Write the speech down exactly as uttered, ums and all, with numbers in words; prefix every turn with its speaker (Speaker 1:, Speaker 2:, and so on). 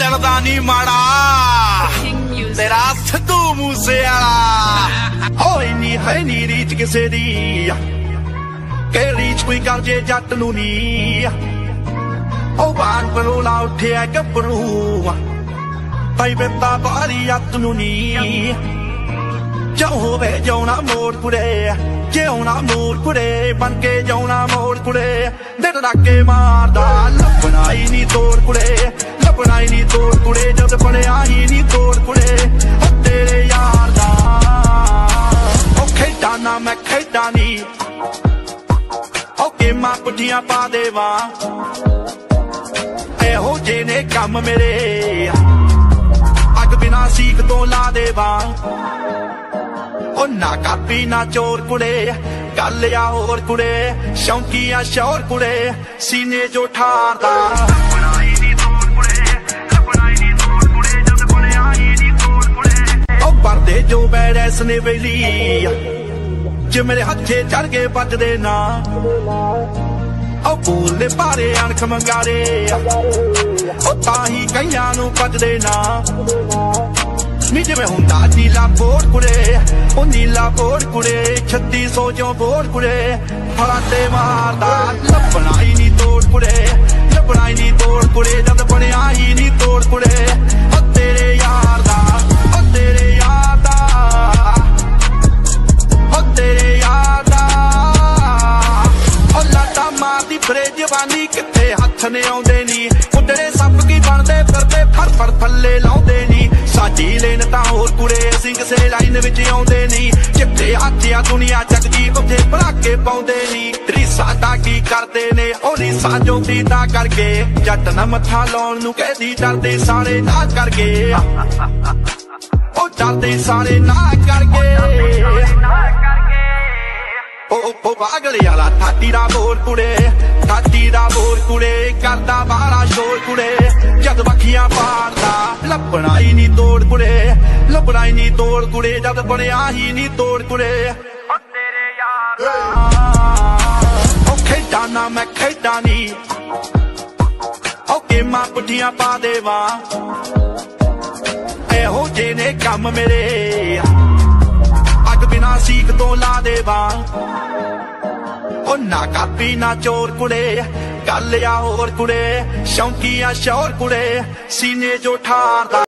Speaker 1: दिल दा नी माड़ा तेरा सिद्धू मूसे वाला हो इन्नी है नी रीच किसे दी के रीच कोई कर जे जट नू नी ओ बान परोला उठे गभरू पाई बेता बारी अत नू नी जाओ वे जाना मोड़ कुड़े जिउना मोड़ कुड़े बन के जाना मोड़ कुड़े दिल डाके मारदा लभना ही नी तोड़ कुड़े लभना ही नी तोड़ कुड़े जद बनया ही नी तोड़ कुड़े ओ तेरे यार दा ओ खेडा ना मैं खेडा नी ओ गेमां पुठियां पा देवा एहो जे ने कम मेरे अग बिना सीख तो ला देवा ओ ना कापी ना चोर कुड़े गल या होर कुड़े शौकिया शोर कुड़े सीने जो ठारदा ओ परदे जो बैरस ने वेली जे मेरे हथे चढ़ के बजदे ना ओ बोलदे भारे अणख मंगारे ओ ताही कईयां नू बजदे ना नी जिवें हुंदा नीला बोर कुड़े ओ नीला बोर कुड़े छत्ती सौ जो बोर कुड़े फलाते मारदा लभना ही नी तोड़ कुड़े लभना ही नी तोड़ कुड़े जद बनया ही नी तोड़ कुड़े ओ तेरे यार दा ओ तेरे यार दा ओ तेरे यार दा ओ लाटा मारदी फिरे जवानी किथे हथ ने आउंदे नी उडड़े सप की बनदे फिरदे फड़ फड़ थल्ले लाउंदे नी साडी लेन तां होर कुड़े सिंह से लाइन विच आउंदे नी चिट्टे हाथिया दुनिया जगदी उत्थे भड़ाके पाउंदे नी रीसा दा की करदे ने ओ रीसा जो पीता करके जट ना मत्था लाउण नू कहदी डरदे सारे ना करके ओ डरदे सारे ना करके ओ ओ पागल याला ठाटी दा बोर कुड़े ठाटी दा बोर कुड़े करदा बारा शोर कुड़े जद वखियां पारदा लभना ही नी तोड़ कुड़े लभना ही नी तोड़ कुड़े जद बनया ही नी तोड़ कुड़े ओ तेरे यार ओ खेडा ना मैं खेडा नी ओ गेमां पुठियां पा देवा एहो जे ने कम मेरे अग बिना सीख तो ला देवा ओ ना कापी ना चोर कुड़े गल या होर कुड़े शौकिया शोर कुड़े सीने जो ठारदा